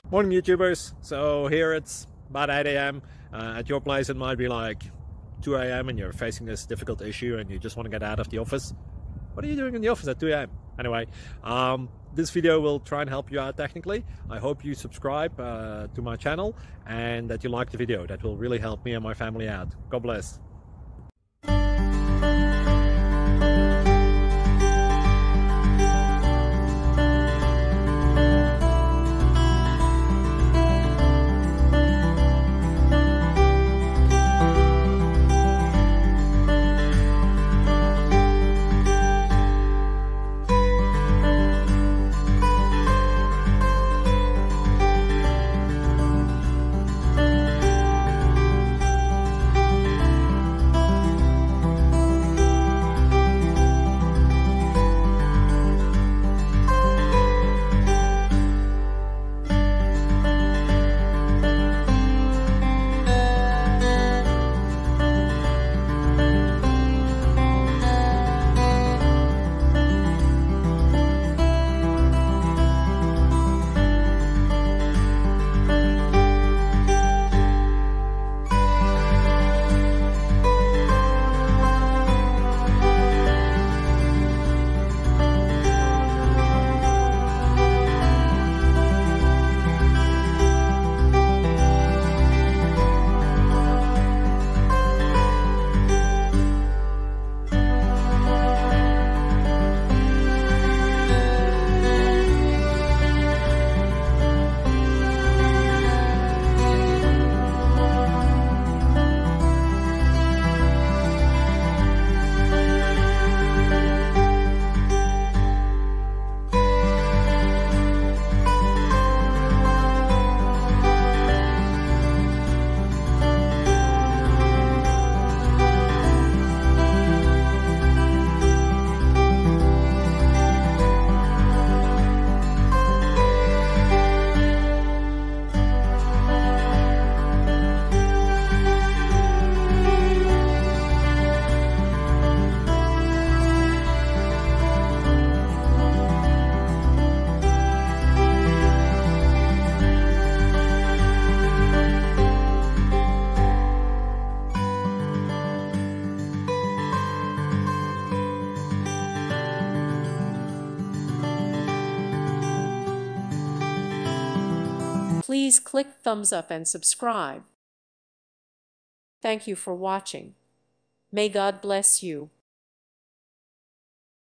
Morning YouTubers. So here it's about 8 a.m. At your place it might be like 2 a.m. and you're facing this difficult issue and you just want to get out of the office. What are you doing in the office at 2 a.m.? Anyway, this video will try and help you out technically. I hope you subscribe to my channel and that you like the video. That will really help me and my family out. God bless. Please click thumbs up and subscribe. Thank you for watching. May God bless you.